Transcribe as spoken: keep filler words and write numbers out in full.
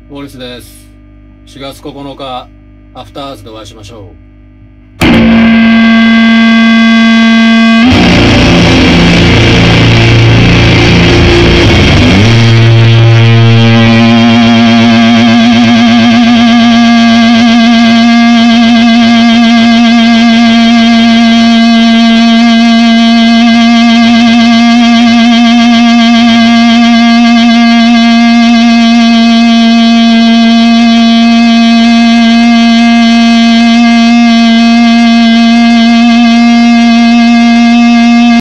モーリスです。しがつここのか、アフターズでお会いしましょう。